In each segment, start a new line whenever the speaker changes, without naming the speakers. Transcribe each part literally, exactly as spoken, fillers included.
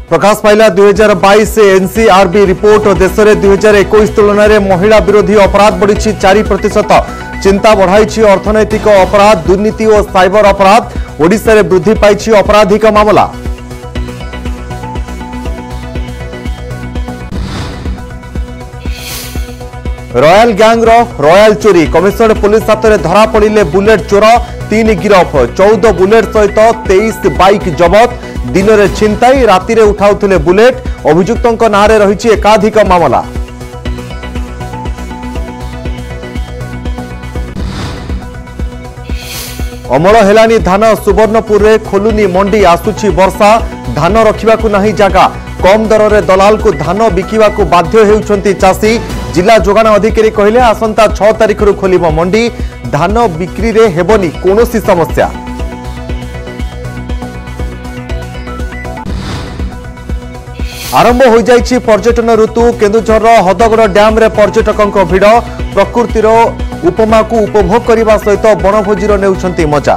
प्रकाश पाइला दुई हजार बाईस एनसीआरबी रिपोर्ट देश में दुई हजार इक्कीस तुलन में महिला विरोधी अपराध बढ़ी चार प्रतिशत चिंता बढ़ाई अर्थनैतिक अपराध दुर्नीति और साइबर अपराध ओडिशा रे वृद्धि पाई आपराधिक मामला। रॉयल गैंग रो रॉयल चोरी कमिशनरेट पुलिस हाथ में धरा पड़े बुलेट चोर तीन गिरफ चौदह बुलेट सहित तेईस बाइक जबत दिन में छिनताई राति उठाउथिले बुलेट अभियुक्तों नाँ रही एकाधिक मामला। अमल हेलानी धान सुवर्णपुर रे खोलुनी मंडी आसुची वर्षा धान रखिबाकू नहीं जगह कम दर रे दलाल को धान बिकिबाकू बाध्य हेउछंती चाषी जिला जोगाण अधिकारी कहले आसंता छह तारिख रु खोलिबो मंडी धान बिक्री रे हेबनी कोनोसी समस्या। आरंभ हो जाइछि पर्यटन ऋतु केन्दुझर हदगड़ डैम रे पर्यटकों भिड़ प्रकृतिर उपमा को उपभोग करने सहित बनभोजीर नेउछंती मजा।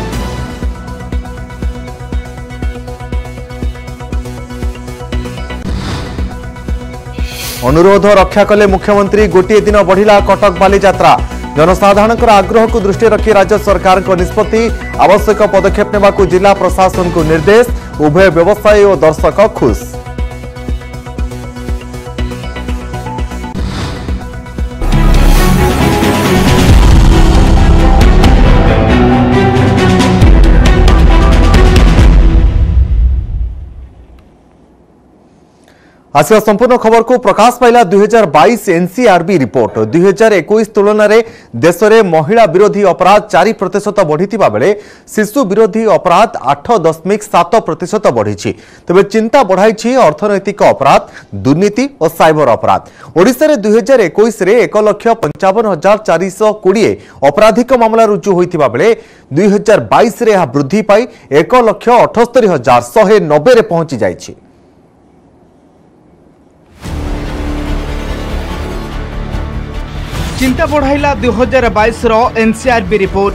अनुरोध रक्षा कले मुख्यमंत्री गोटे दिन बढ़िला कटक बाली यात्रा जनसाधारण आग्रह को दृष्टि रखी राज्य सरकार को निष्पत्ति आवश्यक पदक्षेप नेबाकू जिला प्रशासन को निर्देश उभय व्यवसायी और दर्शक खुश। आसिया संपूर्ण खबर को प्रकाश पाइला दुई हजार बाईस एनसीआरबी रिपोर्ट दुई हजार इक्कीस तुलन में देश में महिला विरोधी अपराध चार प्रतिशत बढ़ी बेले शिशु विरोधी अपराध आठ दशमिक सात प्रतिशत बढ़ी तेज चिंता बढ़ाई अर्थनैतिक अपराध दुर्नीति और साइबर अपराध। ओडिशा रे दुई हजार इक्कीस एक लक्ष पंचावन हजार चार सौ कोड़े अपराधिक मामला रुजु होता बेले दुई हजार बाईस वृद्धि पाई एक लक्ष अठस्तरी हजार शहे नब्बे पहुंची जाइए।
चिंता बढ़ाइला दुई हजार बाईस एनसीआरबी रिपोर्ट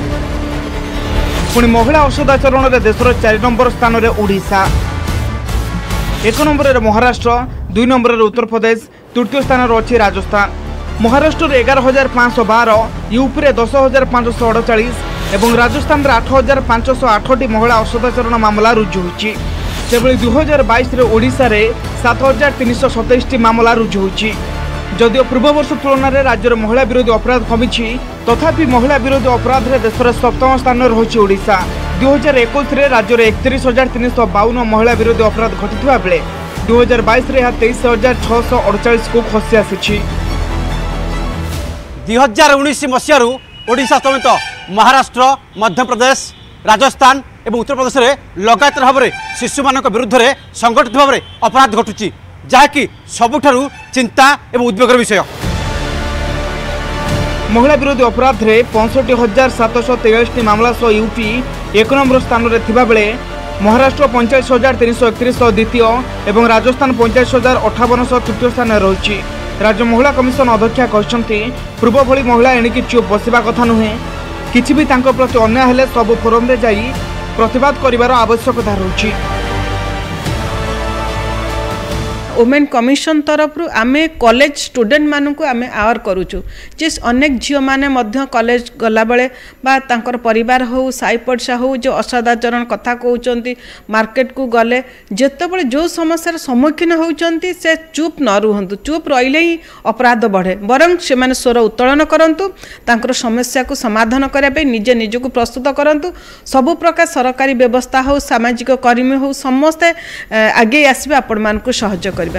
पुणी महिला औषधाचरण में देशर चार नंबर स्थान में ओडिशा एक नंबर में महाराष्ट्र दुई नंबर में उत्तर प्रदेश तृतीय स्थान अच्छी राजस्थान महाराष्ट्र एगार हजार पाँच सौ बार यूपी में दस हजार पाँच सौ अड़चाश और राजस्थान में आठ हजार पाँच सौ आठटी महिला औषधाचरण मामला रुजु होती दुई हजार बाईस ओडिशा रे सात हजार तीन सौ सतैश मामला रुजु होती जदिव पूर्व वर्ष तुलन में राज्य में महिला विरोधी अपराध कमी तथापि महिला विरोधी अपराध में देशर सप्तम स्थान रही ओडिशा दुई हजार इक्कीस राज्य में एकतीस हजार तीन सौ बावन महिला विरोधी अपराध घटी बेले दुई हजार बाईस तेईस हजार छःश अड़चाश को खसी आसी।
दुई हजार उन्नीस मसीह ओडिशा समेत महाराष्ट्र मध्यप्रदेश राजस्थान और उत्तर प्रदेश में लगातार भाव में शिशु मान विरुद्ध में संगठित भाव में अपराध घटुची जहाँकि सबुठारु चिंता एवं उद्वेगर विषय।
महिला विरोधी अपराध में पैंसठ हजार सातश तेयालीस मामला सह यूपी एक नंबर स्थान में थिबा बेले महाराष्ट्र पैंचाश हजार तीन सौ एकतीस द्वितीय और राजस्थान पैंचाश हजार अठावन तृतीय स्थान रही। राज्य महिला कमिशन अध्यक्षा कहते पूर्व भली महिला एणिकी चुप बसवा कथा नुहे किसी भी तांको प्रति अन्याय हेले सब फोरम रे जाई प्रतिवाद करिवार आवश्यकता रही।
वुमेन कमिशन तरफ आमे कॉलेज स्टूडेंट मानू आमे आवर करूचु जे अनेक झील मैंने कॉलेज गला बेले बा तांकर परिवार हो साई पड़सा हो जो असदाचरण कथा कहते मार्केट को गले जितेबाला जो समस्यार सम्मुखीन होती से चुप न रुहतु चुप रहिले ही अपराध बढ़े बरं से माने स्वर उत्तोलन करूँ तांकर समस्या को समाधान करने निजे निजक प्रस्तुत करूँ सबु प्रकार सरकारी व्यवस्था हो सामाजिक कर्मी हो समस्ते आगे आसबे आपण मानकु सहयोग कर।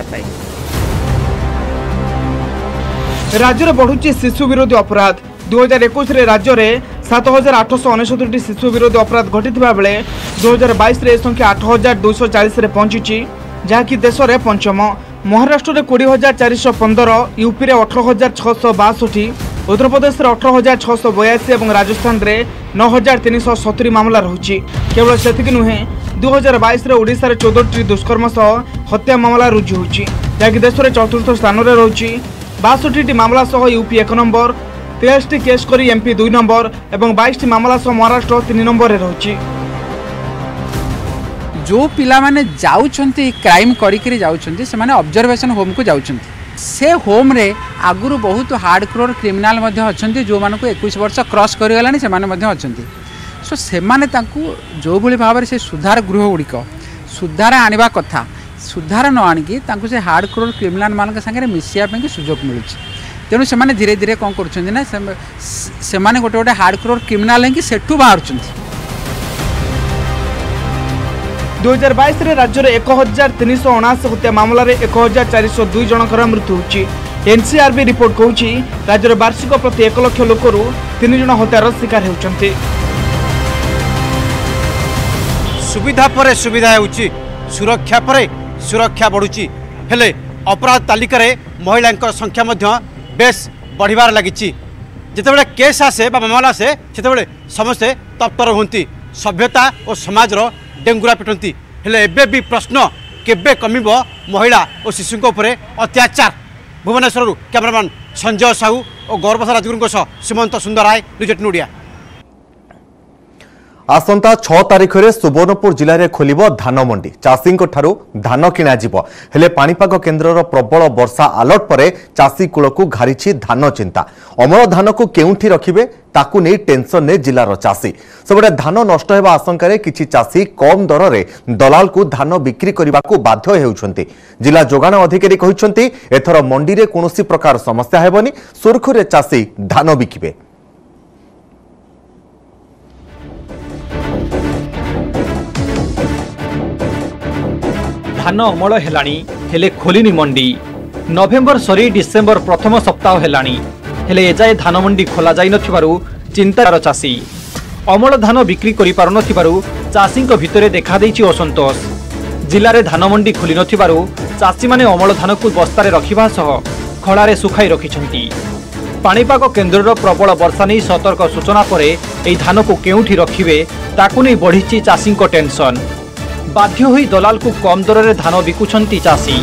राज्य में बढ़ुची शिशु विरोधी अपराध दुई हजार इक्कीस राज्य में सात हजार आठश अनेशत शिशु विरोधी अपराध घटी बेले दुई हजार बाईस संख्या आठ हजार दुईश चालीस पहुंची जहाँकि देश में पंचम महाराष्ट्र में कोड़े हजार चार सौ पंदर यूपी में अठर हजार छःश बासठी उत्तर प्रदेश में अठर हजार छःश बयासी और राजस्थान में नौ हजार तीन सौ सतुरी मामला रही। केवल से नुहे दुई हजार बैश ओडिशा चौदह दुष्कर्म सह हत्या मामला रुजु होती जहाँकि देश में चतुर्थ स्थान में रही बासठी मामला सह यूपी एक नंबर तेईस टी केस करी एमपी दुई नंबर और बाईस टी मामला सह महाराष्ट्र तीन नंबर रही।
जो पिला माने जाउछंती क्राइम करी जाउछंती से माने ऑब्जर्वेशन होम को जाउछंती से होम रे आगुरु बहुत हार्ड कोर क्रिमिनाल मध्ये अछंती जो मानको इक्कीस वर्ष क्रॉस करि गलानी से माने मध्ये अछंती सो से माने तांकू जो भली भाबरे से सुधार गृह गुड़िक सुधार आनिबा कथा सुधार न आनिकी तांकू से हार्ड कोर क्रिमिनाल मान संगे मिसिया पे सुजोग मिलुछ तेणु से माने धीरे धीरे कौन कर ना से माने गोटे गोटे हार्ड कोर क्रिमिनाल हैं कि सेठू बाहर
दुई हजार बैस राज्य में एक हजार तीन सौ अणाशी हत्या मामलें एक हजार चार सौ दुई जनकर मृत्यु होची। एनसीआरबी रिपोर्ट कहूँ राज्य में वार्षिक प्रति एक लक्ष लोकर तीन जन हत्यार शिकार होती।
सुविधा पर सुविधा होची सुरक्षा पर सुरक्षा बढ़ुची हेले अपराध तालिकार महिला संख्या मध्य बेस बढ़िबार लगी जितेबाला केस आसे मामला आसे से समस्ते तत्पर होती सभ्यता और समाज डेंगुरा पिटती हेले एबे भी प्रश्न केबे कमिब महिला और शिशुओं उपर अत्याचार। भुवनेश्वर कैमरामैन संजय साहू और गौरवसा राजगुरु सुमंत सुंदर राय न्यूज एटीन ओडिया।
आसंता छह तारिख में सुवर्णपुर जिले में खोल धान मंडी चाषी धान किणा हेले पाणीपाग केन्द्र प्रबल वर्षा अलर्ट पर चाषी कूल को घारी धान चिंता अमल धान को केउठी रखिबे ताकू नहीं टेंशन ने जिलार चाषी सबुठे धान नष्ट होगा आशंका किछि चाषी कम दर में दलाल को धान बिक्री करने को बाध्य होउछंती। जिला जोगाण अधिकारी कहिसंती एथर मंडी रे कोनोसी प्रकार समस्या हेबनी सुरखुरे चाषी धान बिकिबे।
धान अमल हेलाणी हेले खोलिनी मंडी नवेम्बर सरी डिसेम्बर प्रथम सप्ताह हेलाणी हेले एजाए धान मंडी खोला जाई नथिबारु चिंतार चाषी अमल धान बिक्री करि पारु नथिबारु चाषीक भितरे देखा देइछि असंतोष। जिल्ला रे धान मंडी खोली नथिबारु चाषी माने अमल धान को बस्तारे रखिबा सह खଳାରେ सुखाई रखिछंती। पाणीपाग केन्द्रर प्रबल वर्षा नहीं सतर्क सूचना पर एई धान को केउठी रखिबे ताकू नहीं बढ़िछि चाषीक टेंशन बाध्य हुई दलाल को कम दर में धान बिकुछंती चाषी।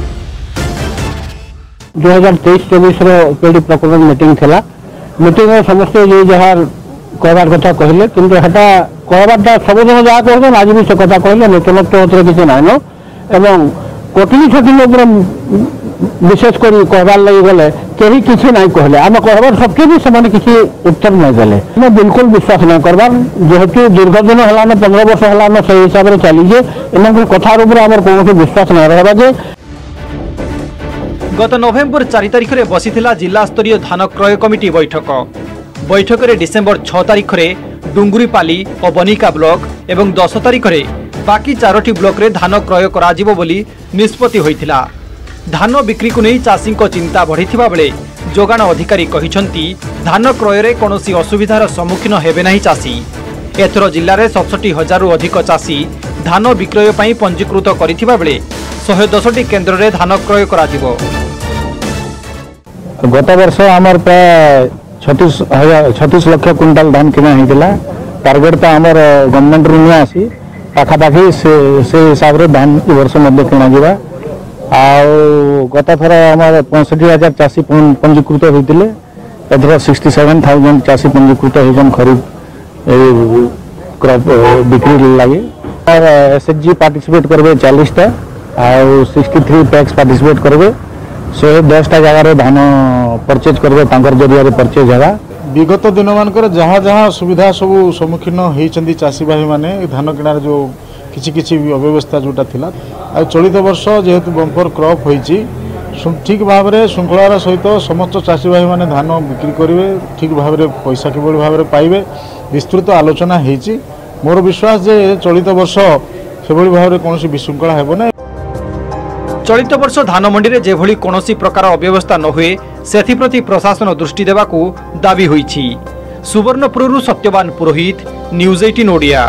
दो हजार तेईस चौबीस ओपीडी प्रकरण मीटिंग थिला मीटिंग में समस्त ये जहाँ कहबार कथा कहले किंतु हेटा कहबारटा सब दिन जहाँ कहते आज भी से कथा कहले नूतनत्व होते किसी नाइन एवं कटनी छटनी उपर विशेष कर कहबार लगी गले कहीं किसी ना कहले आम कहबार सबके भी से किसी उत्तर नहीं देले मैं बिल्कुल विश्वास नहीं करबार जेहेतु दीर्घ दिन है पंद्रह वर्ष है से हिसाब से चलीजे इन कथार कौन विश्वास नहीं रहा जे।
गत नवेम्बर चार तारिख में बसीथिला जिला स्तरीय धान क्रय कमिटी बैठक बैठक में डिसेम्बर छह तारिख में डुंगुरीपाली और बनिका ब्लॉक एवं दस तारिख में बाकी चारोटी ब्लॉक रे धान क्रय कराजिबो बोली निष्पत्ति होइथिला। धान बिक्री को नहीं चाषी चिंता बढ़िथिबा बेले जोगाण अधिकारी कहिसंती धान क्रय रे कोनोसी असुविधार सम्मुखीन हेबे नाही चाषी। एथर जिल्ला रे सड़सठ हजार रु अधिक चाषी धान विक्रय पई पंजीकृत करिथिबा बेले एक सौ दस टी केन्द्र रे धान क्रय कराजिबो।
गत वर्ष आमर प्राय छत्तीस छत्तीस लाख क्विंटाल धान किना होता टार्गेट तो आमर गवर्नमेंट रु आसी पाखापाखि से हिसाब से धान ए वर्ष किना जा गत थर आम पैंसठ हजार चाषी पंजीकृत होते एथर सिक्सटी सेवेन थाउजेंड चाषी पंजीकृत होती खरीफ क्रॉप बिक्री लगे और एस एच जी पार्टिसिपेट करेंगे चालीसटा आउ सिक्सटी थ्री पैक्स पार्टिसिपेट करेंगे शहे दसटा जगार धान परचेज करेंगे जरिया परचेज होगा।
विगत दिन मानकर जहाँ जहाँ सुविधा सब सम्मुखीन होती चाषी भाई मैंने धान किणार जो किसी किसी अव्यवस्था जोटा थिला आ चलित वर्ष जेहेतु बंपर क्रॉप होईची ठीक भाव में श्रृंखलार सहित समस्त चाषी भाई मैंने धान बिक्री करेंगे ठीक भाव में पैसा किभली भाव में पाइबे विस्तृत आलोचना होईची। मोर विश्वास जे चलित वर्ष से भाव में कौन विशृंखला हेबना।
चलित वर्ष धान मंडी रे जेभली कोनोसी प्रकार अव्यवस्था न हुए सेथिप्रति प्रशासन दृष्टि देबाकू दाबी होईछि। सुवर्णपुरु Satyawan Purohit news eighteen Odia.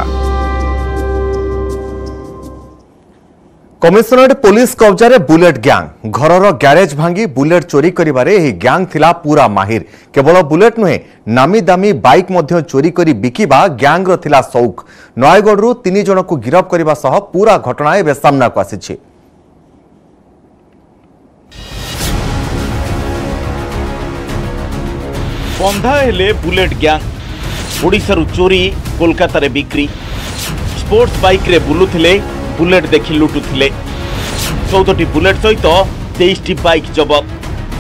Commissionerate police कब्जा बुलेट गैंग घरर ग्यारेज भांगी बुलेट चोरी करिबारे एही गैंग थिला पूरा माहिर केवल बुलेट नुहे नामी दामी बाइक मध्य चोरी करी बिकिबा गैंग रो थिला सौख। नयगढ़ तीन जन को गिरफ करने सह पूरा घटना एवं सामना को आसी।
बंधा हेले बुलेट गैंग ओडिशारू चोरी कोलकाता रे बिक्री स्पोर्ट्स बाइक रे बुलुथिले बुलेट देखि लुटुथिले। चौदह बुलेट सहित तेईस बाइक जबत।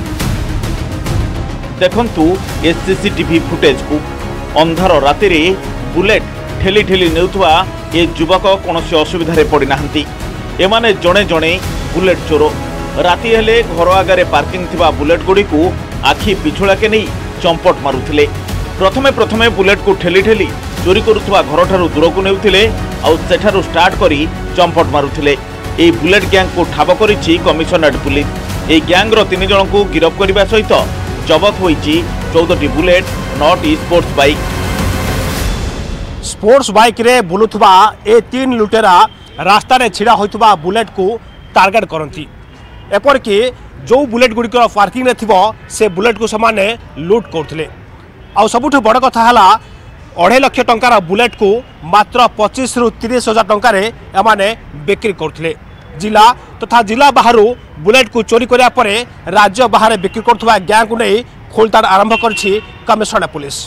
देखंतु ए सीसीटीवी फुटेज को अंधार राति रे बुलेट ठेली ठेली नेउथवा ए युवक कौनसी असुविधा पड़ी नाहंती। एमाने जणे जणे बुलेट चोर राति हेले घर आगे पार्किंग थिबा बुलेट गुड़ी को आखि पिछुड़ा के नहीं चंपट मारुथिले। प्रथमे प्रथमे बुलेट को ठेली ठेली चोरी करुथबा घर ठारू दूर को नेउथिले आ सेठारू स्टार्ट करी चंपट मारुथिले। ए बुलेट गैंग को ठाब करिछि कमिशनरेट पुलिस। ए गैंग रो तीन जन को गिरफ्त करबा सहित जबत होईछि चौदह बुलेट नट स्पोर्ट्स बाइक।
स्पोर्ट्स बाइक रे बुलुथबा ए तीन लुटेरा रास्ता रे छिड़ा होइतबा बुलेट को टार्गेट करंती। एपरकि जो बुलेट गुड़िकर पार्किंग रे थिबो से बुलेट को समाने लूट करथिले। आ सबुठु बड़ कथा हला अढ़ाई लक्ष टंकार बुलेट को मात्र पच्चीस रु तीस हजार टंका रे एमाने बिक्री करथिले। जिला तथा जिला बाहर बुलेट को चोरी करिया परे राज्य बाहर बिक्री करथबा गैंग को नहीं खोलताड़ आरंभ करछि कमिशनरेट पुलिस।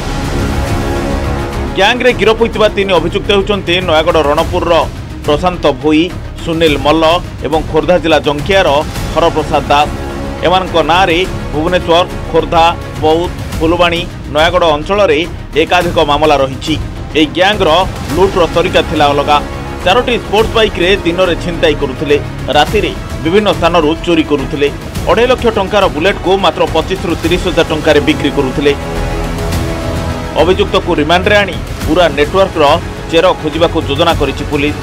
गैंग रे गिरफ होइतबा तीन अभियुक्त होउचंती नयागढ़ रणपुर प्रशांत भोई, सुनील मल्ल एवं खोर्धा जिला जंकियार हरप्रसाद दास। एमानक नाँ रे भुवनेश्वर, खोर्धा, बौद्ध, फुलबाणी, नयागढ़ अंचल रे एकाधिक मामला रही। ए गैंग रो लुट रो तरीका थिला अलगा। चारोटी स्पोर्ट्स बाइक रे दिन रे छिनताई करुथिले, राति रे विभिन्न स्थान रु चोरी करुथिले। अढ़ाई लक्ष टंकार बुलेट को मात्र पच्चीस रु तीस हजार टंका बिक्री करुथिले। अभियुक्त को रिमांड रे आनी पूरा नेटवर्क रो चेर खोजिबा को योजना करिछि पुलिस।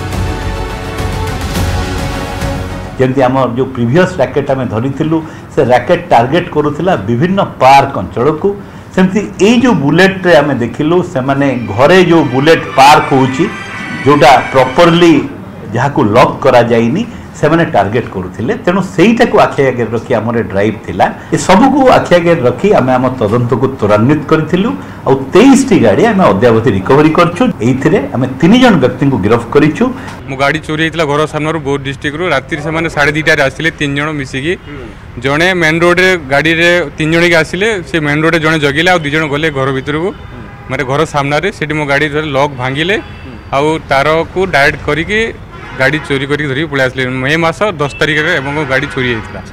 जेमती आम जो प्रीवियस रैकेट आम धरीलु से रैकेट टार्गेट करुला विभिन्न पार्क अंचल को। सेमती ए जो बुलेट रे आम देखिलु से माने घरे जो बुलेट पार्क होची जोटा प्रॉपरली जहाँ को लॉक करा जाइनी से माने टार्गेट करुले। तेणु सेईटा को आखि आगे रखी आम ड्राइव थिला। ए सब को आखि आगे रखी आम आम तदंत को त्वरान्वित करिथिलु आ तेईस टी गाड़ी आम अद्यावधि रिकवरी करछु। एइथिरे आम तीन जन व्यक्ति को गिरफ्त करिछु।
मो गाड़ी चोरी होइतला घर सामने बौद्ध डिस्ट्रिक्ट रो राति से माने साढ़े दुई टारे आसिले तीन जन मिसिकी। जणे मेन रोड रे गाड़ी रे तीन जण के आसिले से मेन रोड रे जणे जगिले आ दुई जण गले घर भीतर को माने घर सामने रे सेठी मो गाड़ी लॉक भांगिले आ तार को डायरेक्ट करिके गाड़ी चोरी करी धरी पळे आसले। मे मास दस तारिख रे एवं गाड़ी चोरी होइतला।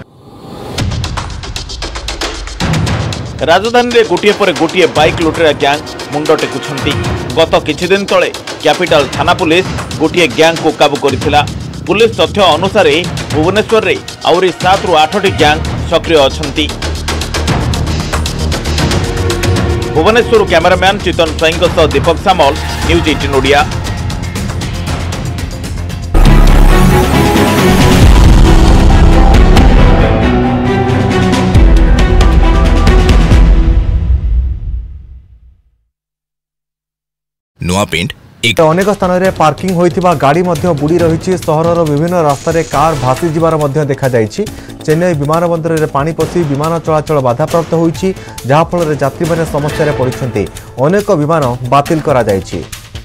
राजधानी रे गोटिए पर गोटिए बाइक लुटेरा गैंग मुंड टेकुछंती। गत किछि दिन तळे कैपिटल थाना पुलिस गोटिए गैंग को काबू करिथिला। पुलिस तथ्य अनुसार भुवनेश्वर रे आउरी सात रु आठ टी गैंग सक्रिय अछंती। भुवनेश्वर कैमरामैन चितन स्वाईंक सह दीपक सामल, न्यूज अठारह ओडिया।
नुआ पेंट एक अनेक स्थान में पार्किंग होइथिबा गाड़ी मध्य बुड़ी रही। सहरर विभिन्न रास्तार कार भासी जिबार मध्य देखा जाइछि। चेन्नई विमानबंदर में पानी पशि विमान चलाचल बाधाप्राप्त होइछि, जहा फल यात्री माने समस्या पड़िछन्ति। अनेक विमान बातिल करा जाइछि।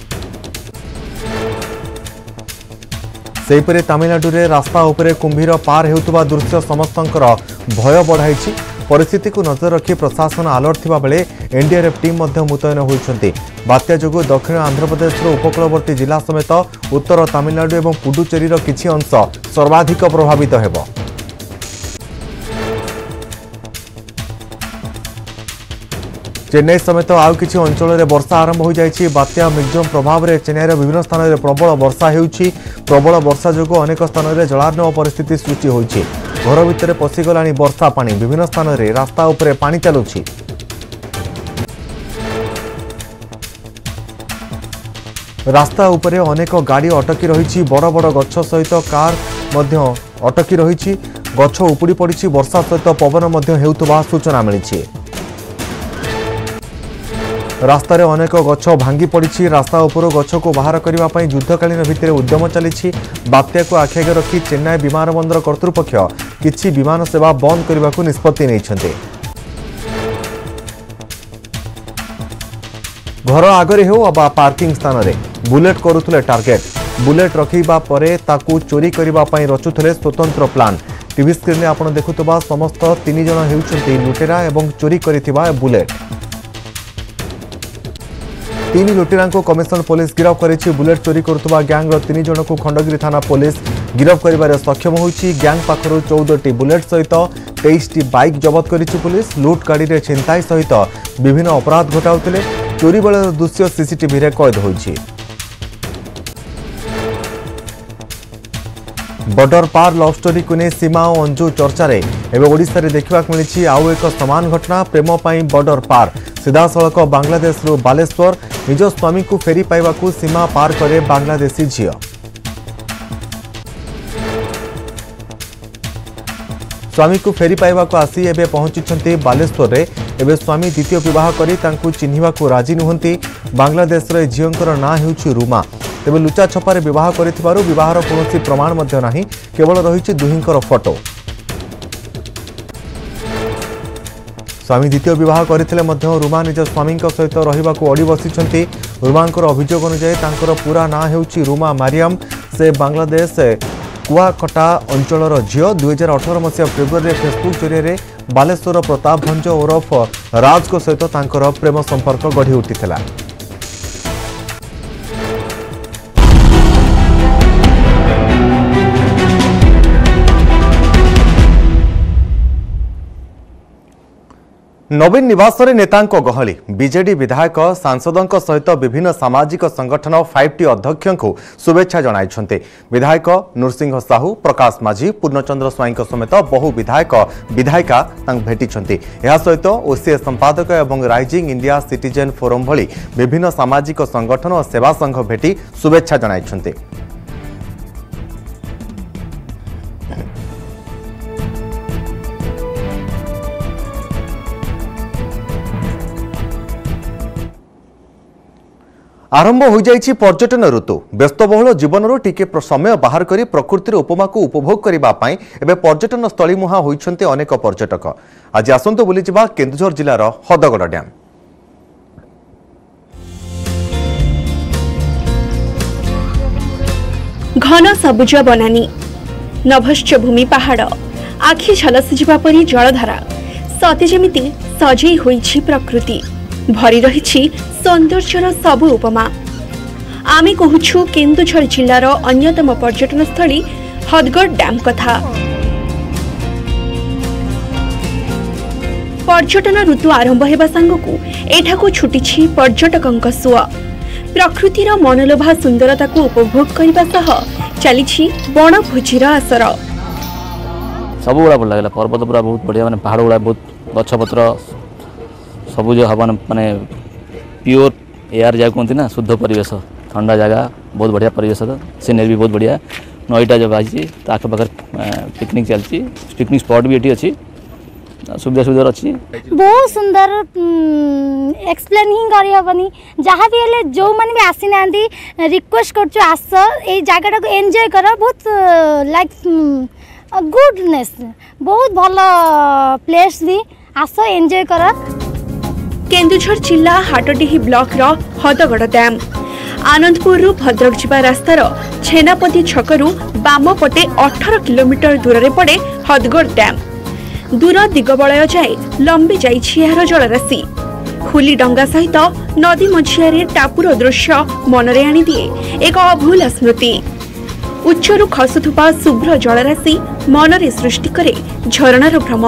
सेहीपरि तमिलनाडु रे रास्ता उपरे कुंभीर पार हेउतबा दृश्य समस्तंकर भय बढ़ाइछि। परिस्थिति को नजर रखी प्रशासन अलर्ट थिबा बेले एनडीआरएफ टीम मध्य मुतयन होइछन्ति। बात्या जोगु दक्षिण आंध्र प्रदेश उपकूलवर्ती जिला समेत उत्तर तमिलनाडु एवं पुडुचेरीर किछि अंश सर्वाधिक प्रभावित हेबो। चेन्नई समेत आउ किछि अंचल में वर्षा आरंभ हो जाइछि। बात्या मिग्जम प्रभाव में चेन्नईर विभिन्न स्थान में प्रबल वर्षा हेउछि। प्रबल वर्षा जोगु अनेक स्थान में जलार्णव परिस्थिति सृष्टि होइछि। घर भितर पशिगलानी वर्षा पानी। विभिन्न स्थान में रास्ता उपरे पानी चलुछि। रास्ता उपरे अनेक गाड़ी अटकी रही। बड़ बड़ गछ सहित कार मध्य अटकी रही। गछ उपुड़ी पड़ी। वर्षा सहित पवन मध्य हेउतबा सूचना मिली। रास्तार अनेक गछ भांगी पड़ी। रास्ता उपरू गछ को बाहर करने युद्धकालीन भित्तिरे उद्यम चली। बात्या को आखि आगे रखी चेन्नई विमानबंदर कर्तृपक्ष किछि विमान सेवा बंद करने को निष्पत्ति नहीं। घर आगरे हो अबा पार्किंग स्थान रे बुलेट करुले टार्गेट। बुलेट रखा परे ताकू चोरी करने रचुले स्वतंत्र प्लान। टीवी स्क्रीन में आपण देखुवा समस्त तीन जन होउछन्ति लुटेरा एवं चोरी करिथिबा बुलेट। तीन लुटेरा को कमिशनर पुलिस गिरफ करिछि। बुलेट चोरी करुवा गैंग तीन जन को खंडगिरी थाना पुलिस गिरफ कर सक्षम होइछि। गैंग पाखर चौदह टी बुलेट सहित तेईस टी बाइक जबत करिछि पुलिस। लुट गाड़ी रे छिनताई सहित विभिन्न अपराध घटाउतिले। चोरी बेलर दृश्य सीसीटीवी रे कैद होइछि। बॉर्डर पार लव स्टोरी को नहीं सीमा और अंजू चर्चा रे एवं ओडिशा रे देखा मिली आउ एक समान घटना। प्रेम पाई बॉर्डर पार सीधा सड़क बांग्लादेश रु बालेश्वर निज स्वामी को फेरी पाइबा को सीमा पार करे बांग्लादेशी झील। स्वामी को फेरी पाइबा को आसी एबे पहुंची बालेश्वर रे। एबे स्वामी द्वितीय विवाह करी तांकु चिन्हिबा को राजी नुहंती। बांग्लादेश रे झीलंकर ना हेउछि रुमा। तेबे लुचा छपारे विवाह करिथिबारु विवाहर कोनोसी प्रमाण मध्य नाही, केवल रहिछि दुहिंकर फोटो। स्वामी द्वितीय विवाह करथिले मध्य रुमा निज स्वामी सहित रहिबाकू अड़ी बसिछंती। रुमांकर अभियोग अनुसार तांकर पूरा ना हेउछि रुमा मारियम। से बांग्लादेश कुआकटा अंचलर झील। दुई हजार अठर मसीहा फेब्रुआरी फेसबुक जरिए बालेश्वर प्रताप भंज ओरफ राज को सहित तांकर प्रेम संपर्क गढ़ी उठिथिला। नवीन निवास रे नेतांको गहली। बीजेडी विधायक सांसदों सहित विभिन्न सामाजिक संगठन फाइव टी अध्यक्ष को शुभेच्छा जणाइछन्ते। विधायक नृसिंह साहू, प्रकाश माझी, पूर्णचंद्र स्वाई समेत बहु विधायक विधायिका भेटिछन्ते। एहा सहित ओसीए संपादक एवं राइजिंग इंडिया सिटीजन फोरम भली विभिन्न सामाजिक संगठन और सेवा संघ भेटी शुभेच्छा जणाइछन्ते। आरंभ हो जाइछि पर्यटन ऋतु। व्यस्तबहुल जीवन टिके समय बाहर करी प्रकृतिर उपमा को उपभोग करबा पई एबे पर्यटन स्थली मुहा होइछन्ते अनेक पर्यटक। आज आसंतो बुली जिबा केन्दुझर जिल्लार हदगड़ डैम।
घन सबुज बनानी, नभश्च भूमि पहाड़, आखि झलसी जिबा परी जलधारा, सते जेमिति सजई होइछि प्रकृति। भरी रहिछि सौंदर्यर सबु उपमा। आमे कहूछु केन्दुझर जिल्लार अन्यतम पर्यटन स्थली हदगड़ डैम कथा। पर्यटन ऋतु आरंभ हेबा सांगकु एठाकु छुटिछि पर्यटकंक सुआ। प्रकृतिर मनलोभा सुंदरता को उपभोग करबा सह चलिछि वनभोजीर आसर।
सब गुड़ा भल लागला। पर्वत पूरा बहुत बढ़िया, माने पहाड़ गुड़ा बहुत गछपत्र सबुज हवा, माने प्योर एयर जहाँ कहते ना, शुद्ध परिवेश, ठंडा जगह, बहुत बढ़िया परिवेश। सीनरी भी बहुत बढ़िया। नईटा जब आई आखपाखे पिकनिक चलती, पिकनिक स्पॉट भी ये अच्छी, सुविधा सुविधा अच्छी,
बहुत सुंदर। एक्सप्लेन ही करहबनी। जहाँ भी हेले जो माने भी आसी ना रिक्वेस्ट करछु आस ए जगह को एंजॉय कर। बहुत लाइक गुडनेस, बहुत भल प्लेस भी, आस एंजॉय कर।
केन्दुझर जिला हाटडीही ब्लॉक रो हदगड़ डैम। आनंदपुर रु भद्रक जिबा रास्तार छेनापति छकरू बाम पटे अठारह किलोमीटर दूर रे पड़े हदगड़ डैम। दूर दिगबलय जाए लंबी जाइछि एहार जलराशि। खुली डंगा सहित नदी मझियारे टापुर दृश्य मनरे आनी दिए एक अभूला स्मृति। उच्चरू खसुथुपा शुभ्र जलराशि मनरे सृष्टि करे झरणार भ्रम।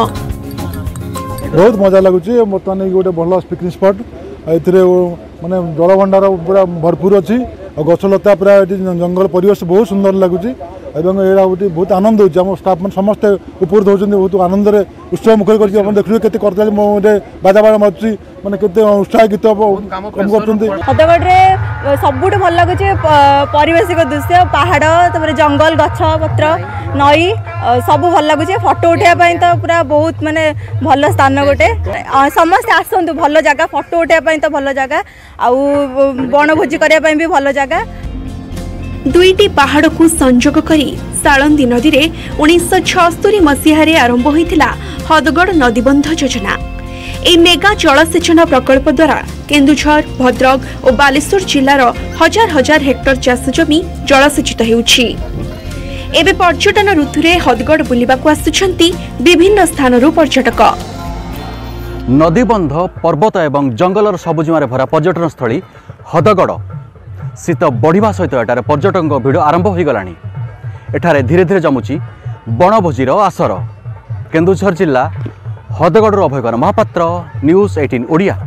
बहुत मजा लगुच। बर्तमान गोटे भल पिकनिक स्पट, ए माने जलभंडार पूरा भरपूर अच्छी, गछलता पूरा जंगल परिवेश बहुत सुंदर लगुच। बहुत आनंद होती आम स्टाफ मैंने समस्ते ऊपर दौरान बहुत आनंद उत्सव मुखर कर देखिए केते करते बाजा बाजा मार्ची माने केते उत्साह गीत कम करते।
हदगड़े सबुठ भल लगुच परिवेशिक दृश्य, पहाड़, जंगल, गछ पत्र, नई सब भल लगुच। फोटो उठाई तो पूरा बहुत माने भल स्थान गोटे। समस्ते आसतु, भल जगह फोटो उठाई तो भल जगह, आउ बनभोजी करने भी भल जगह।
दुईटी पहाड़ को संजोग करी सालंदी नदी रे उन्नीस छस्तरी मसीहारे आरंभ होइथिला हदगड़ नदीबंध योजना। ए मेगा जलसेचन प्रकल्प द्वारा केन्दुझर, भद्रक और बालेश्वर जिलार हजार हजार हेक्टर चाष जमी जलसेचित हेउछि। एबे पर्यटन ऋतु रे हदगड़ बुलिबाकू आसुछंती विभिन्न स्थानरू पर्यटक।
नदीबंध पर्वत एवं जंगलर सबुजिमार भरा पर्यटन स्थली हदगड़ शीत बढ़िया सहित एटार पर्यटकों भिड़ आरंभ हो गलानी। एठारे धीरे धीरे जमुची बनभोजीर आसर। केन्दुझर जिला हदगड़ अभयकर महापात्र, न्यूज अठारह ओडिया।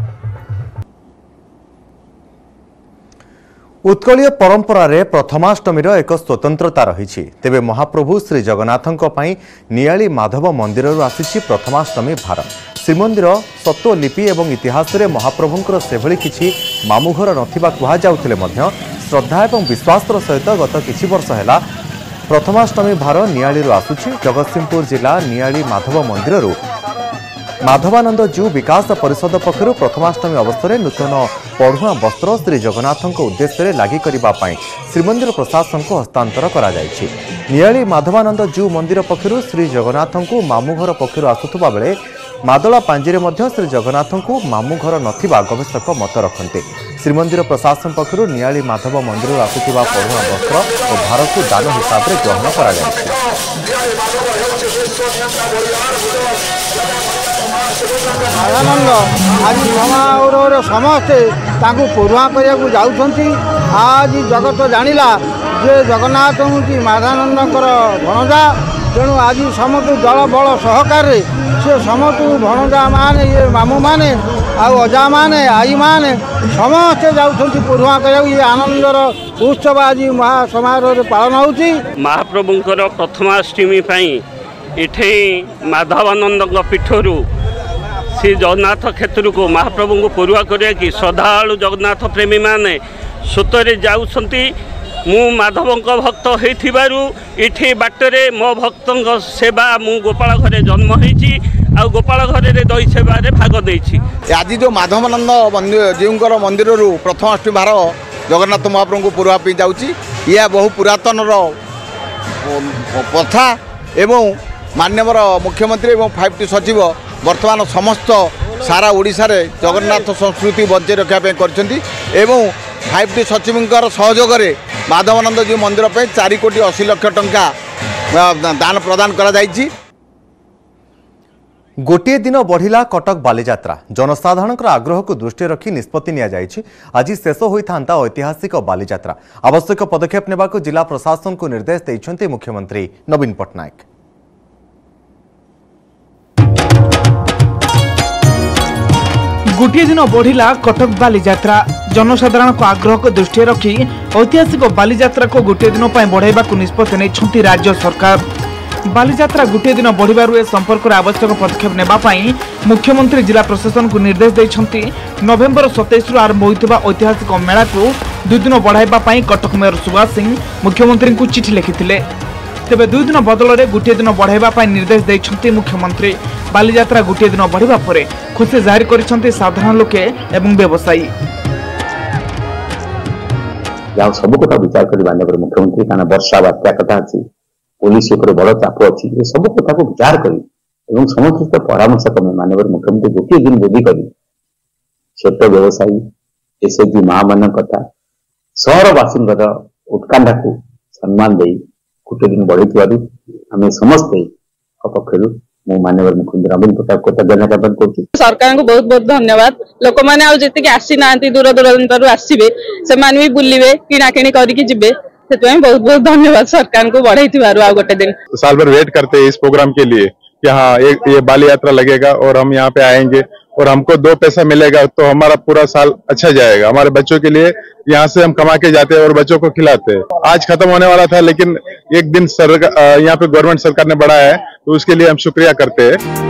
उत्कलीय परंपरा रे प्रथमाष्टमी एक स्वतंत्रता रही। तेबे महाप्रभु श्री जगन्नाथों पई नियाली माधव मंदिर आसी प्रथमाष्टमी भार। श्रीमंदिर सत्वलिपि एवं इतिहास रे महाप्रभुंकर सेभली किछि मामुघर नथिबा कुहा जाउथिले मध्य श्रद्धा एवं विश्वासर सहित गत किछि वर्ष हैला प्रथमाष्टमी भार नियाली आसुछि। जगतसिंहपुर जिला नियाली माधव मंदिर माधवानंद जीव विकास परिषद पक्षर प्रथमाष्टमी अवसर में नूतन पढ़ुआ वस्त्र श्री जगन्नाथों उद्देश्य लगी करने श्रीमंदिर प्रशासन को हस्तांतर करा जायछि। नियाली माधवानंद जीव मंदिर पक्षर श्री जगन्नाथों को मामुघर पक्षर आसुवा बेले मादला पांजिरे मध्य श्री जगन्नाथों को मामुघर नथिबा गवेषक मत रखते। श्रीमंदिर प्रशासन पक्षर नियाली माधव मंदिर आसुवा पढ़ुआ वस्त्र और भार को दान हिसाब से ग्रहण करा जायछि।
आनंद आज समारोह समस्ते पढ़ुआ करने जाऊँच। आज जगत जानिला जे जगन्नाथ हूँ माधानंद भणजा। तेणु आज समस्त दल बल सहकार से समस्त भणजा मान ये मामू मैंने आजा मैंने आई मैंने समस्ते जाऊँच पढ़ुआ करने। ये आनंदर उत्सव आज महासमारोह पालन होउछि।
महाप्रभुंकर प्रथमाष्टमी इठे माधवानंद पीठरू श्री जगन्नाथ क्षेत्र को महाप्रभु को पढ़ुआ करिया कि श्रद्धालु जगन्नाथ प्रेमी माने सुतरे जाउछंती। मु माधव भक्त होइथिबारु इठी बाटरे मो भक्तों सेवा मु गोपाल घरे जन्म होइछि आ गोपाल घरे रे दही सेवा रे भाग देछि।
आज जो माधवानंद जीवकर मंदिर प्रथमाष्टमी भार जगन्नाथ महाप्रभु को पढ़ुआ पे जाउछि। यह बहु पुरातन प्रथा एवं माननीय मुख्यमंत्री एवं फाइव टी सचिव वर्तमान समस्त सारा ओडिशा रे जगन्नाथ संस्कृति बंचे रखापी करछंती एवं फाइव टी सचिवंकर सहयोग रे माधवानंद जी मंदिर पे चार कोटी अस्सी लाख टंका दान प्रदान करा जायछि।
गोटे दिन बढ़िला कटक बालीजात्रा। जनसाधारण आग्रह को दृष्टि रखी निष्पत्ति निया जायछि। आज शेष होइथांता ऐतिहासिक बालीजात्रा। आवश्यक पदक्षेप नेबाको जिला प्रशासन को निर्देश दैछन्ते मुख्यमंत्री नवीन पट्टनायक।
गोटे दिन बढ़िला कटक बालीजात्रा। जनसाधारण को आग्रह को दृष्टि रखी ऐतिहासिक बालीजात्रा को गोटे दिन बढ़ाइबा निष्पत्ति नहीं राज्य सरकार। बालीजात्रा गोटे दिन बढ़िबारु ए संपर्क में आवश्यक पदक्षेप नेबापाई मुख्यमंत्री जिला प्रशासन को निर्देश देइछन्ति। नवेम्बर सत्ताईस रु आरंभ होइतिबा ऐतिहासिक मेला को दुई दिन बढ़ाइबापाई कटक मेयर सुभाष सिंह मुख्यमंत्री को चिठी लिखिथिले। तेबे दुई दिन बदल में गोटे दिन बढ़ाइबापाई निर्देश देइछन्ति मुख्यमंत्री। बालीजात्रा गोटे दिन बढ़िबा परे खुशी जाहिर करिसन्ति साधारण लोके एवं व्यवसायी।
या सब कथा विचार कर माननीय मुख्यमंत्री कारण वर्षा बात्या कथा अच्छी पुलिस ऊपर बड़ चाप अच्छी ये सब कथा को विचार करी एवं समस्त परामर्श क्रमे माननीय मुख्यमंत्री गोटे दिन बोधी करी छोट व्यवसायी एसएचजी माँ मान कथा सहरवासी उत्कंठा को सम्मान दे गोटे दिन बढ़ी आम समस्ते पक्षर माननीय मुख्यमंत्री नवीन पट्टनायक कृतज्ञता ज्ञापन करुँ।
सरकार को बहुत बहुत धन्यवाद। लोक मैंने आसी आसी ना दूर दूरांतर आसवे से भी बुलवे किणाकिणी करके जिबे से बहुत बहुत धन्यवाद सरकार को बढ़ाई गोटे दिन।
साल भर वेट करते हैं इस प्रोग्राम के लिए कि हाँ एक ये बाली यात्रा लगेगा और हम यहाँ पे आएंगे और हमको दो पैसा मिलेगा तो हमारा पूरा साल अच्छा जाएगा। हमारे बच्चों के लिए यहाँ से हम कमा के जाते हैं और बच्चों को खिलाते हैं। आज खत्म होने वाला था लेकिन एक दिन सरकार यहाँ पे गवर्नमेंट सरकार ने बढ़ाया है तो उसके लिए हम शुक्रिया करते हैं।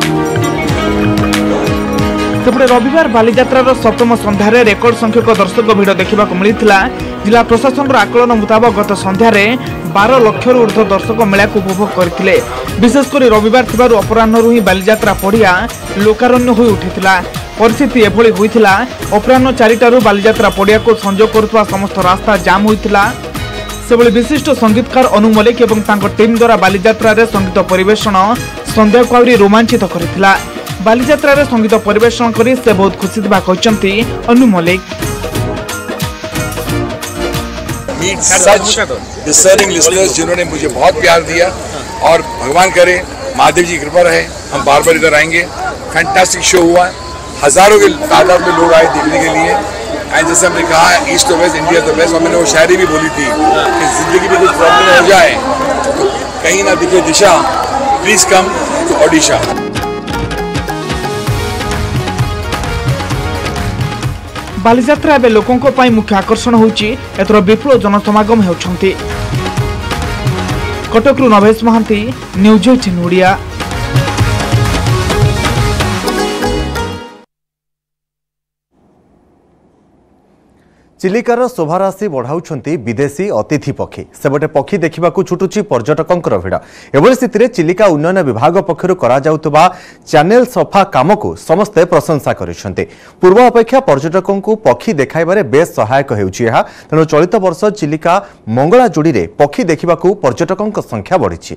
सेपटे रविवार बालीजात्रार सप्तम संध्यारे रेकर्ड संख्यक दर्शक भिड़ देखा मिलता। जिला प्रशासन आकलन मुताबक गत संध्यार बारह लक्ष ऊर्ध्व दर्शक मेला को उपभोग करते। विशेषकर रविवार थिबारु अपराह्न ही बालीजात्रा पड़िया लोकारण्य हो उठिथिला। परिस्थिति एभली होइथिला अपराह्न चारिटारु बालीजात्रा पड़िया को संजोग करुवा समस्त रास्ता जाम होइथिला। सेबले विशिष्ट संगीतकार अनु मलिक एवं तांको टीम द्वारा बालीजात्रा रे संगीत परिवेषण संध्या को आवरी रोमांचित करथिला। बालीजात्रा रे संगीत परिवेषण करी से बहुत खुशी थिबा कहचंती Anu Malik.
Meet such discerning listeners जिन्होंने मुझे बहुत प्यार दिया और भगवान करे महादेव जी कृपा रहे हम बार बार इधर आएंगे फैंटास्टिक शो हुआ, हजारों के तादाद में लोग आए देखने के लिए। एंड जैसे हमने कहा east to west India to west, और मैंने वो शायरी भी बोली थी कि जिंदगी में कुछ प्रॉब्लम हो जाए तो कहीं ना दिखे दिशा, please come to Odisha.
Balijatra एवं लोकों मुख्य आकर्षण होची एथर विपुल जनसमागम होउछंती। कटकरू नवेश महांती, न्यूज एटीन ओडिया।
चिलिकार शोभाराशि बढ़ाउछंती विदेशी अतिथि पक्षी। सेबटे पक्षी देखा छुटुची पर्यटकों भिड़। एभली स्थिति चिलिका उन्नयन विभाग पक्षर करा जाउतबा चैनल सफा काम को समस्ते प्रशंसा करिसेंती। पूर्व अपेक्षा पर्यटकों को पक्षी देखाइबारे बेस सहायक हेउछि एहा। तेणु चलित वर्ष चिलिका मंगला जोड़ी रे पक्षी देखा पर्यटकों संख्या बढ़ी।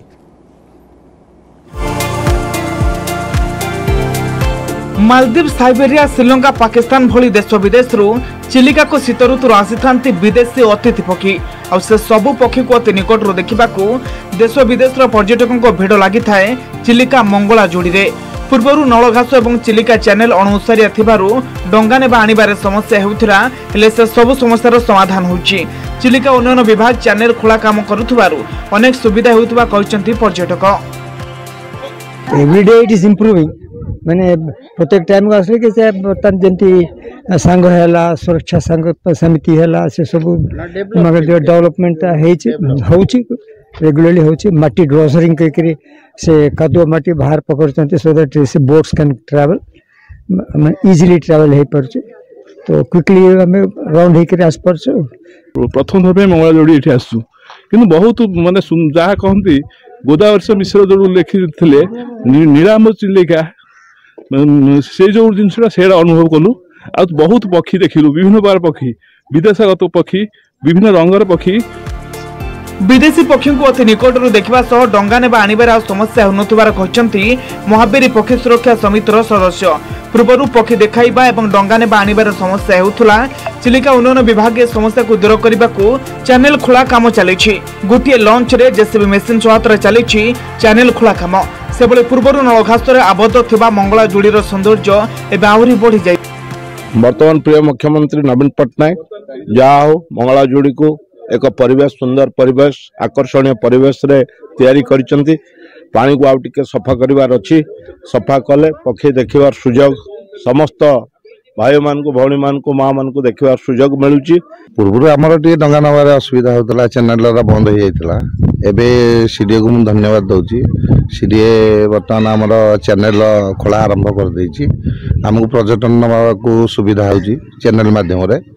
मालदीव, साइबेरिया, श्रीलंका, पाकिस्तान भली देश विदेश चिलिका को शीत ऋतु आसी था विदेशी अतिथि पक्षी। आ से सबु पक्षी को अति निकटू देखा देश विदेश पर्यटकों भिड़ लगी थाए चिलिका मंगला जोड़ी रे। पूर्व नलघास और चिलिका चैनल अणुसारिया थिबारु डंगा नेबा आनिबारे समस्या हेउथिरा, हेले से सबु समस्यार समाधान होउछि। चिलिका उन्नयन विभाग चैनल खोला काम करुथुबारु अनेक सुविधा हेउथबा कहिसंती पर्यटक।
एवरीडे इट इज इंप्रूविंग, मैंने प्रत्येक टाइम को आसले कि बर्तमान जमी सांग है सुरक्षा संघ समिति है से सब डेवलपमेंट होची रेगुलरली होची। माटी ड्रॉसरिंग करके से कादुआ माटी बाहर पकड़ सो दैट से boats can travel easily travel हो पार्छ। तो क्विकली आम राउंड होकर आस पार्छ।
प्रथम थर मंगला जोड़ी ये आसु कि बहुत मानने जहाँ कहती गोदावर्ष मिश्र जो लिखी नीलाम चिलिका से जो जिनसा से अनुभव कलु। आ बहुत पक्षी देखिलु, विभिन्न प्रकार पक्षी, विदेशगत पक्षी, विभिन्न रंगर पक्षी।
विदेशी पक्षी को अति निकटू देखा सह डंगा नेबा आनिबार समस्या होनथुबार कहचंती महाबीरी पक्षी सुरक्षा समितिर सदस्य। पूर्व पक्षी देखाइबा एवं डंगा नेबा आनिबार समस्या हेउथुला। चिलिका उन्नयन विभाग समस्या को दूर करने को चैनल खोला काम चली। गोटे लंच रे जेसीबी मेसीन सहायता चली चैनल खोला काम। से पूर्व नलघास आबद्ध थिबा मंगला जोड़ीर सौंदर्य एवं आहरी बढ़ी जाए।
वर्तमान प्रिय मुख्यमंत्री नवीन पट्टनायक जहा हो मंगला जोड़ी को एक परिवेश, सुंदर परिवेश, आकर्षणीय परिवेश रे तैयारी करिसंती। पानी को आउ टिके सफा करिवार अछि। सफा कले पक्षी देखिबार सुजोग समस्त भाई मान को, भौणी मान को, माँ मान को देखिबार सुजोग मिलुची।
पूर्व आमर टे डंगा नबार असुविधा होता, चैनल बंद हो जाता। एवं सीडीए को मुझे धन्यवाद दूसरी। सीडीए बर्तमान आमर चैनल खोला आरंभ कर देछि। आमको पर्यटन नवा को सुविधा होछि चैनल माध्यम रे।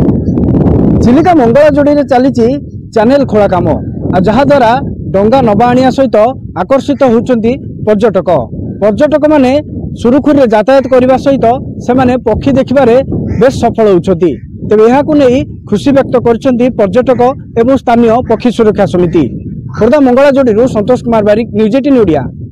चिलिका मंगला जोड़ी रे चली चैनल खोला काम, जहा द्वारा डंगा नबा आनिया सहित आकर्षित होउचंती पर्यटक। पर्यटक माने सुरुखुरी यातायात करने सहित से माने पक्षी देखिबारे बेस सफल होउचंती। तेबे यहा को नहीं खुशी व्यक्त करछंती पर्यटक एवं स्थानीय पक्षी सुरक्षा समिति। Khordha Mangala Jodi Santosh Kumar Barik, news eighteen Odia.